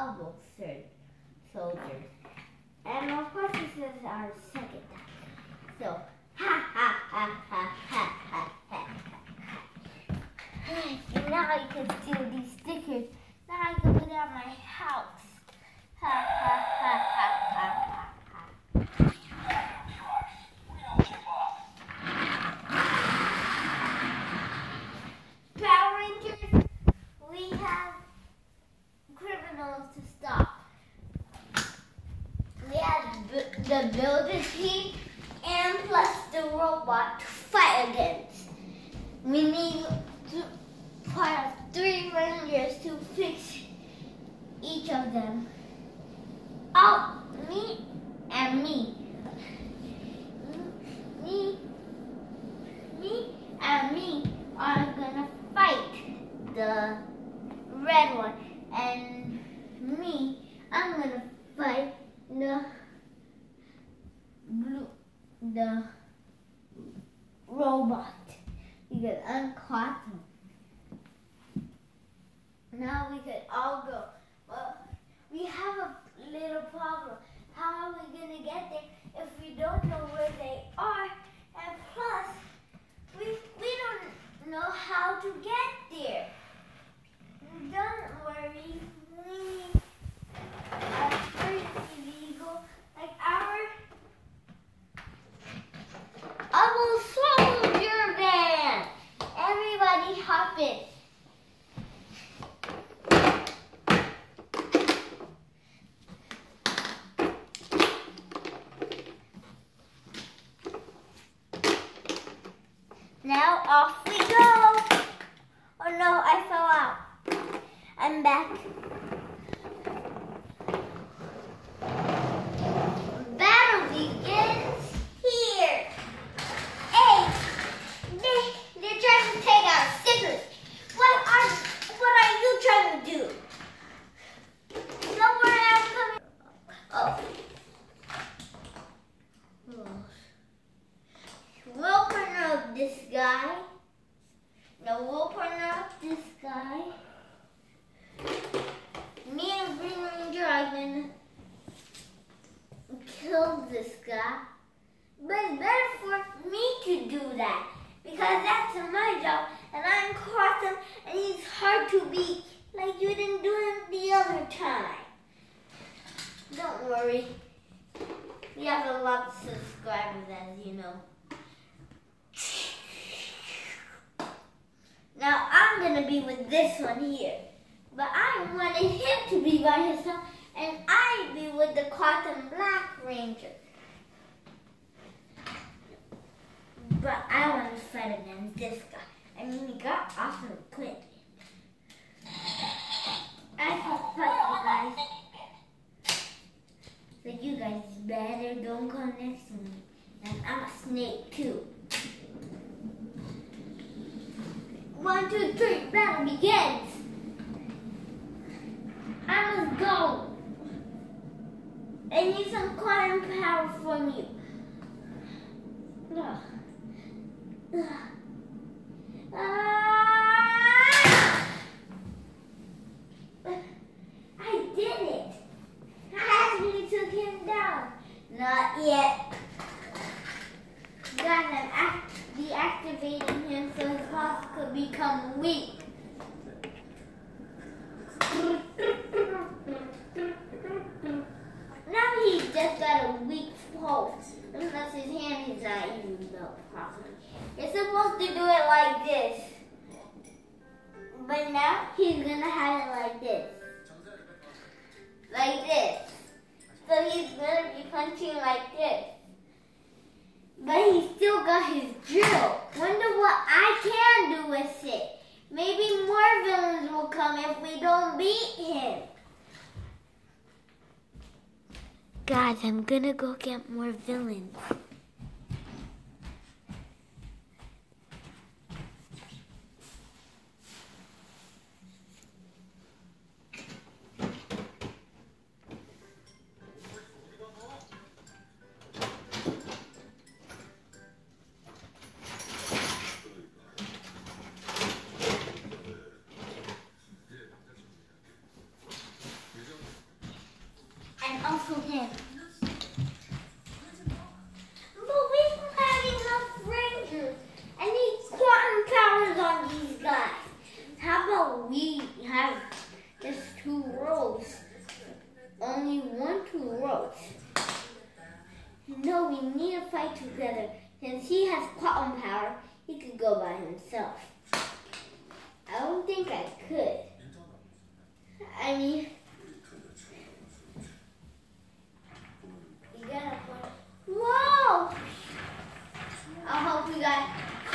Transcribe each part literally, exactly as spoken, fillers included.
elbow third soldier. And of course this is our second time. So, ha ha ha ha ha ha ha. Now I can steal these stickers. Now I can put out my house. Ha ha ha ha ha ha. Power Rangers, we have criminals to stop. We have the builder team and plus the robot to fight against. We need to part of three Rangers to fix each of them. Oh, me and me. Me, me and me are gonna fight the red one, and me, I'm gonna fight the blue, the robot, because I'm Quantum. Now we could all go, but we have a little problem. How are we gonna get there if we don't know where they are? And plus, we we don't know how to get there. Don't worry, we are pretty legal. Like our Double Soldier Band. Everybody hop in. Now off we go. Oh no, I fell out. I'm back. Battle begins here. Hey, they, they're trying to take our stickers. What are, what are you trying to do? Know where I'm coming? Oh. We'll partner up this guy. No, we'll partner up this guy. Me and Green Ranger are gonna kill this guy. But it's better for me to do that, because that's my job, and I'm Quantum, and he's hard to beat, like you didn't do it the other time. Don't worry. We have a lot of subscribers, as you know. Now I'm gonna be with this one here, but I wanted him to be by himself, and I'd be with the Quantum Black Ranger. But I want to fight against this guy. I mean, he got awesome equipment. I can fight you guys. But you guys better don't come next to me. And I'm a snake too. One, two, three, battle begins. I must go. I need some quantum power from you. Ugh. Ugh. Ah! I did it. I actually took him down. Not yet. Guys, I'm act deactivating him so his pulse could become weak. Now he's just got a weak pulse. Unless his hand is not even built properly. You're supposed to do it like this. But now he's gonna have it like this. Like this. So he's gonna be punching like this. But he still got his drill. Wonder what I can do with it. Maybe more villains will come if we don't beat him. Guys, I'm gonna go get more villains. have just two rows. Only one, two rows. No, we need to fight together. Since he has quantum power, he could go by himself. I don't think I could. I mean, you gotta put. Whoa! I hope you guys.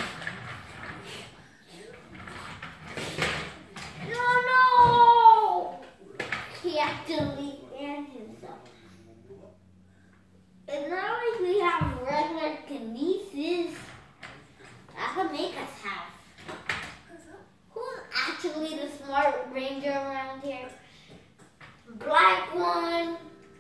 No, no! He actually ran himself. It's not like we have regular kinesis. That could make us have. Who's actually the smart ranger around here? Black one.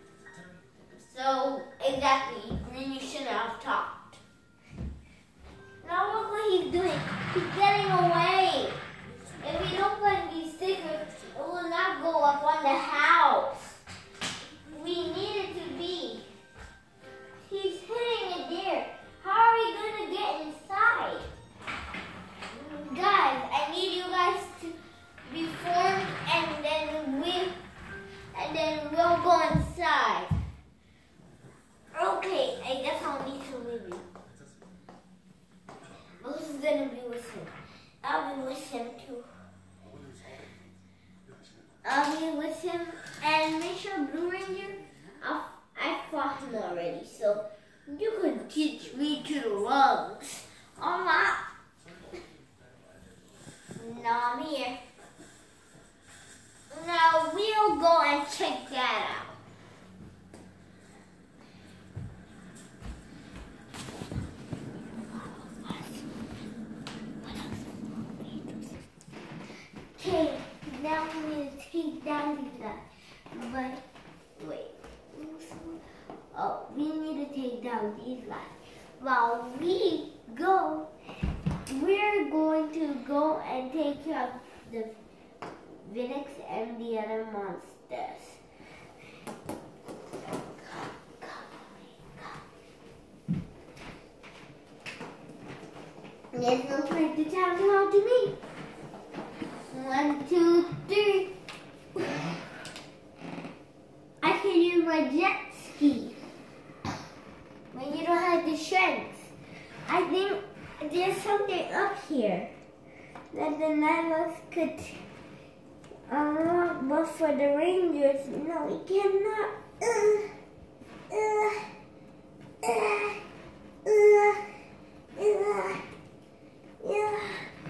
So, exactly. Green, you shouldn't have talked. Now look what he's doing. He's getting away. If you don't put these stickers, it will not go up on the house. We need it to be. He's hitting it there. How are we going to get inside? Guys, I need you guys to be formed and then we and then we'll go inside. Okay, I guess I'll need to leave you. Who's gonna be with him? I'll be with him too. I'll be with him and make sure Blue Ranger, I'll, I fought him already, so you can teach me to the lungs. Oh my. Now I'm here. Now we'll go and check that out. Okay, now we need to take down these guys. But wait. Oh, we need to take down these guys. While we go, we're going to go and take care of the Phoenix and the other monsters. There's no place to tell you how to me. One, two, three. I can use my jet ski when you don't have the strength. I think there's something up here that the nine of us could unlock, but for the Rangers, no, we cannot. Uh, uh, uh, uh, uh, yeah.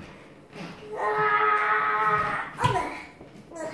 Ah, uh, uh.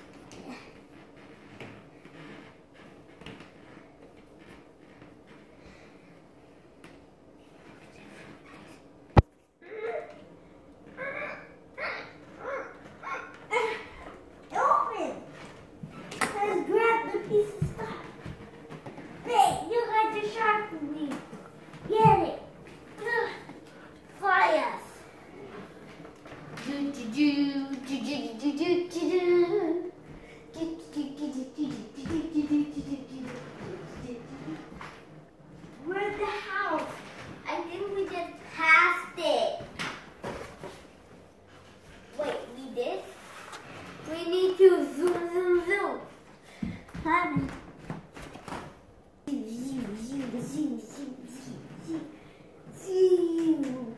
Where's the house? I think we just passed it. Wait, we did? We need to zoom, zoom, zoom. Honey. Zoom, zoom, zoom, zoom, zoom, zoom.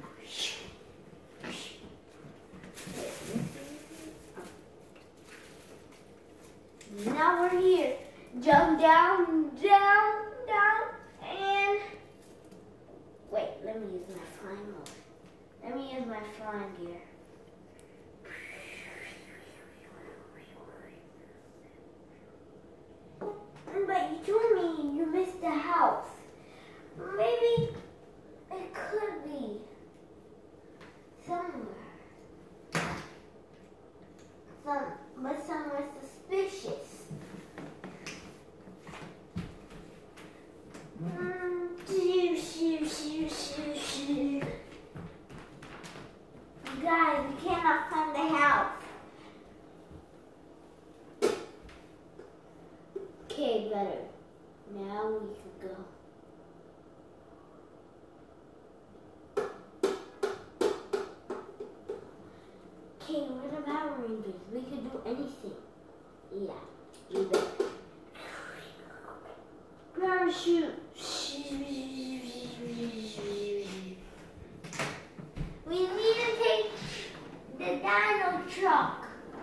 Now we're here. Jump down, down, down, and wait, let me use my flying mode. Let me use my flying gear. But you told me you missed the house. Maybe it could be somewhere. Some, but somewhere suspicious. Mm, shoo, shoo, shoo, shoo, shoo. Guys, we cannot find the house. Okay, better. Now we can go. Okay, where's the Power Rangers. We could do anything. Yeah, we bet. Parachute. We need to take the dino truck.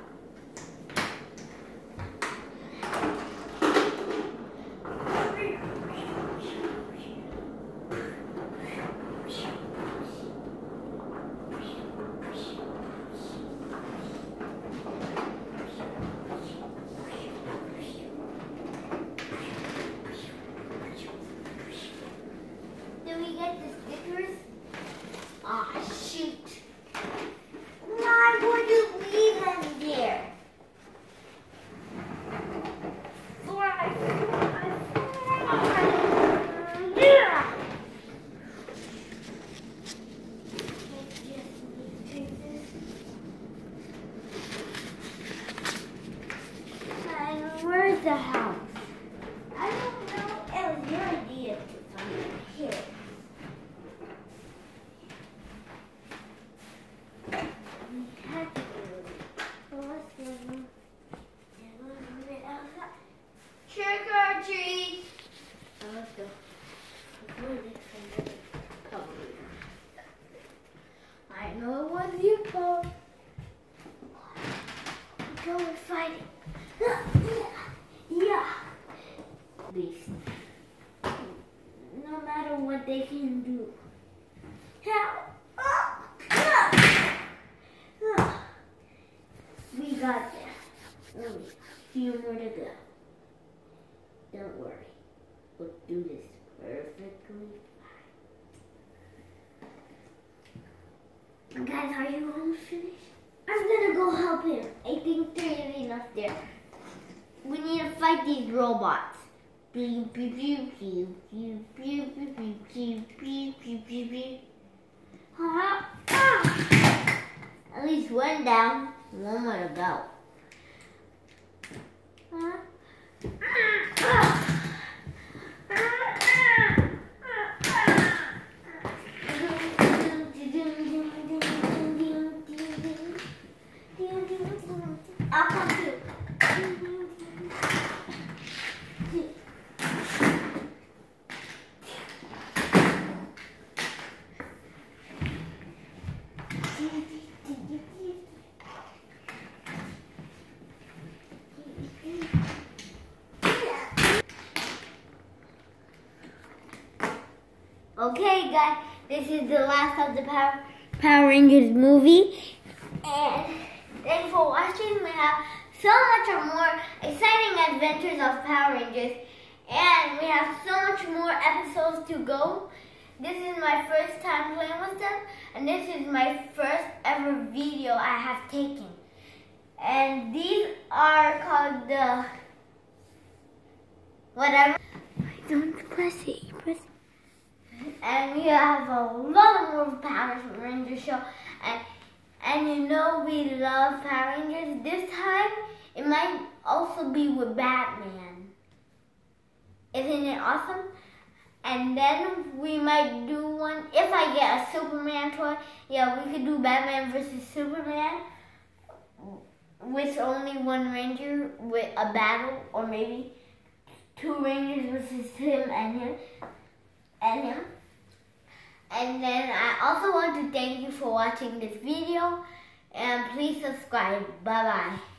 Did we get the stickers? Ah, shoot. Why would you leave them there? Fly, fly, fly. Yeah. And where's the house? I don't know. It was your idea to find it here. Trick or treat! Let's go. I know it was you, Paul. Go and fight it. Yeah. Beast. No matter what they can do. Help! We got there. Only a few more to go. Don't worry. We'll do this perfectly fine. Guys, are you almost finished? I'm gonna go help him. I think there is enough there. We need to fight these robots. Pew, pew, pew, pew, pew, pew, pew, pew, pew, pew, pew, pew, pew. Ah, ah. At least one down. One more to go. Huh? I'll come too. Okay, guys, this is the last of the Power, Power Rangers movie. And thanks for watching. We have so much more exciting adventures of Power Rangers. And we have so much more episodes to go. This is my first time playing with them. And this is my first ever video I have taken. And these are called the... whatever. Don't press it. Press it. And we have a lot more Power Rangers show. And, and you know we love Power Rangers. This time, it might also be with Batman. Isn't it awesome? And then we might do one, if I get a Superman toy, yeah, we could do Batman versus Superman with only one Ranger with a battle, or maybe two Rangers versus him and him. And him. And then I also want to thank you for watching this video, and please subscribe. Bye bye.